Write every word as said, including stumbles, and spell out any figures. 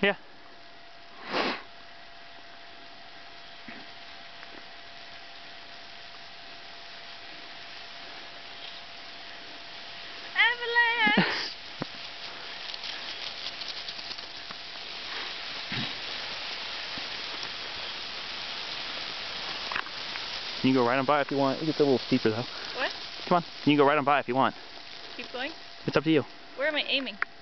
Yeah. Avalanche! You can go right on by if you want. It gets a little steeper though. What? Come on. You can go right on by if you want. Keep going? It's up to you. Where am I aiming?